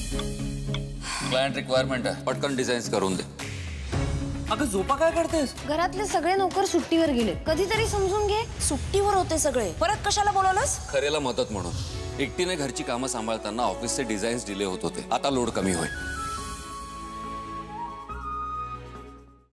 Client requirement आहे, पटकन designs करून दे. अगं झोपा काय करतेस? घरातले सगळे नोकर सुट्टीवर गेले, कधीतरी समजून घे. सुट्टीवर होते सगळे, परत कशाला बोलवलंस? खरेला मदत म्हणून. एकटीने घरची कामं सांभाळताना ऑफिसचे डिझाईन्स डिले होत होते, आता लोड कमी होईल.